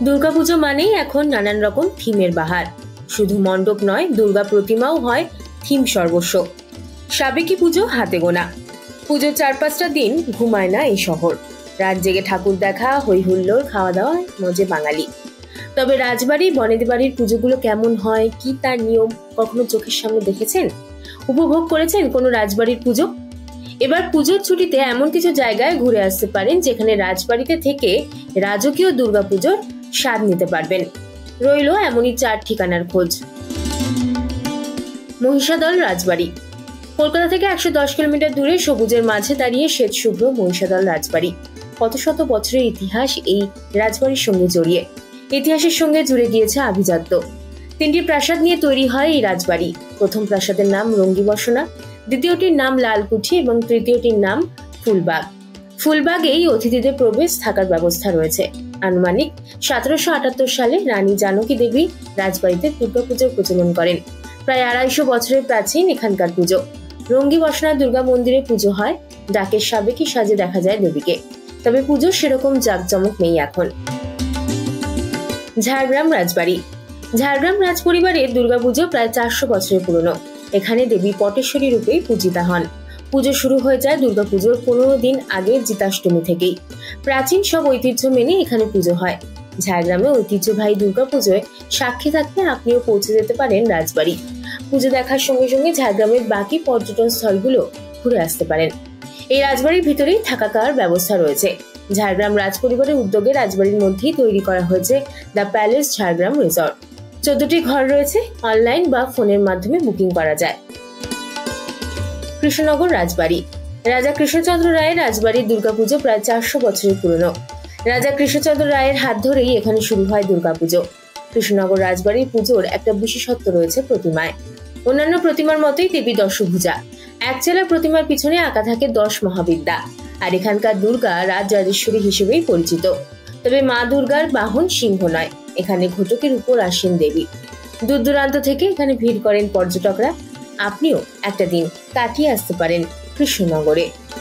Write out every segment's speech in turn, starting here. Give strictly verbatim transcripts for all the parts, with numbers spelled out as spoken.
দুর্গাপুজো মানেই এখন নানান রকম থিমের বাহার। শুধু মণ্ডপ নয়, দুর্গা প্রতিমাও হয় থিম সর্বস্ব। সাবেকি পুজো হাতে গোনা। পুজোর চার পাঁচটা দিন ঘুমায় না এই শহর। রাত জেগে ঠাকুর দেখা, হই হুল্লোড়, খাওয়া দাওয়া মজে বাঙালি। তবে রাজবাড়ি বনেদি বাড়ির পুজোগুলো কেমন হয়, কি তার নিয়ম, কখনো চোখের সামনে দেখেছেন? উপভোগ করেছেন কোনো রাজবাড়ির পুজো? এবার পুজোর ছুটিতে এমন কিছু জায়গায় ঘুরে আসতে পারেন যেখানে রাজবাড়িতে থেকে রাজকীয় দুর্গাপুজোর স্বাদ নিতে পারবেন। রইল এমনই চার ঠিকানার খোঁজ। মহিষাদল রাজবাড়ি। কলকাতা থেকে একশো দশ কিলোমিটার দূরে সবুজের মাঝে দাঁড়িয়ে শ্বেত শুভ্র মহিষাদল রাজবাড়ি। কত শত বছরের ইতিহাস এই রাজবাড়ির সঙ্গে জড়িয়ে। ইতিহাসের সঙ্গে জুড়ে গিয়েছে আভিজাত্য। তিনটি প্রাসাদ নিয়ে তৈরি হয় এই রাজবাড়ি। প্রথম প্রাসাদের নাম রঙ্গিবসনা, দ্বিতীয়টির নাম লালকুঠি এবং তৃতীয়টির নাম ফুলবাগ। ফুলবাগেই অতিথিদের প্রবেশ, থাকার ব্যবস্থা রয়েছে। আনুমানিক সতেরোশো আটাত্তর সালে রানী জানকী দেবী রাজবাড়িতে দুর্গাপুজোর প্রচলন করেন। প্রায় আড়াইশো বছরের প্রাচীন এখানকার পুজো। রঙ্গিবসনা দুর্গা মন্দিরে পুজো হয়। ডাকের সাবেকি সাজে দেখা যায় দেবীকে। তবে পুজোর সেরকম জাঁকজমক নেই এখন। ঝাড়গ্রাম রাজবাড়ি। ঝাড়গ্রাম রাজ পরিবারের দুর্গাপুজো প্রায় চারশো বছরের পুরনো। এখানে দেবী পটেশ্বরী রূপেই পূজিতা হন। পুজো শুরু হয়ে যায় দুর্গাপুজোর পনেরো দিন আগে জিতাষ্টমী থেকেই। প্রাচীন সব ঐতিহ্য মেনে এখানে পুজো হয়। ঝাড়গ্রামে ঐতিহ্যবাহী দুর্গাপুজোয় সাক্ষী থাকতে আপনিও পৌঁছে যেতে পারেন রাজবাড়ি। পুজো দেখার সঙ্গে সঙ্গে ঝাড়গ্রামের বাকি পর্যটন স্থলগুলো ঘুরে আসতে পারেন। এই রাজবাড়ির ভিতরেই থাকা খাওয়ার ব্যবস্থা রয়েছে। ঝাড়গ্রাম রাজ পরিবারের উদ্যোগে রাজবাড়ির মধ্যেই তৈরি করা হয়েছে দ্য প্যালেস ঝাড়গ্রাম রিসর্ট। চোদ্দটি ঘর রয়েছে। অনলাইন বা ফোনের মাধ্যমে বুকিং করা যায়। কৃষ্ণনগর রাজবাড়ি। রাজা কৃষ্ণচন্দ্র রায়ের রাজবাড়ির দুর্গাপুজো প্রায় চারশো বছরের পুরনো। রাজা কৃষ্ণচন্দ্র রায়ের হাত ধরেই এখানে শুরু হয় দুর্গাপুজো। কৃষ্ণনগর রাজবাড়ির পুজোর একটা বিশেষত্ব রয়েছে প্রতিমায়। অন্যান্য প্রতিমার মতোই দেবী দশভুজা। একচেলা প্রতিমার পিছনে আঁকা থাকে দশ মহাবিদ্যা। আর এখানকার দুর্গা রাজ রাজেশ্বরী হিসেবেই পরিচিত। তবে মা দুর্গার বাহন সিংহ নয়, এখানে ঘটকের উপর আসেন দেবী। দূর দূরান্ত থেকে এখানে ভিড় করেন পর্যটকরা। আপনিও একটা দিন কাটিয়ে আসতে পারেন কৃষ্ণনগরে।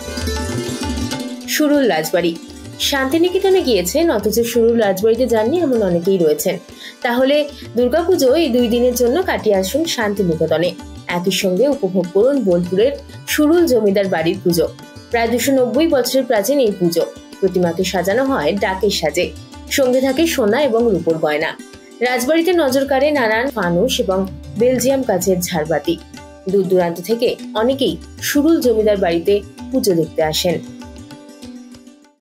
সুরুল রাজবাড়ি। শান্তিনিকেতনে গিয়েছেন অথচ সুরুল রাজবাড়িতে যাননি এমন অনেকেই রয়েছেন। তাহলে দুর্গাপুজো এই দুই দিনের জন্য কাটিয়ে আসুন শান্তিনিকেতনে। একই সঙ্গে উপভোগ করুন বোলপুরের সুরুল জমিদার বাড়ির পুজো। প্রায় দুশো নব্বই বছরের প্রাচীন এই পুজো। প্রতিমাকে সাজানো হয় ডাকের সাজে। সঙ্গে থাকে সোনা এবং রূপোর গয়না। রাজবাড়িতে নজর কাড়ে নানান ফানুস এবং বেলজিয়াম কাচের ঝাড়বাতি। দূর দূরান্ত থেকে অনেকেই সুরুল জমিদার বাড়িতে পুজো দেখতে আসেন।